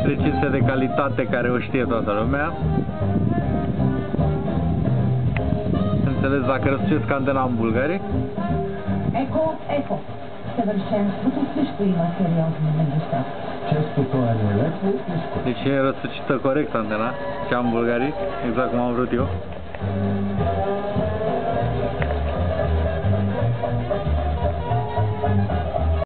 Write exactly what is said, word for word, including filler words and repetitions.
recinse de calitate care o știe toată lumea. Înțeles, dacă răsucesc antena în Bulgarii. Еко, еко. Съвършенството също има сериозни недостатъци. Честото е нелепо и скучно. Deci e răsucită corect antena, cea în Bulgarii, exact cum am vrut eu.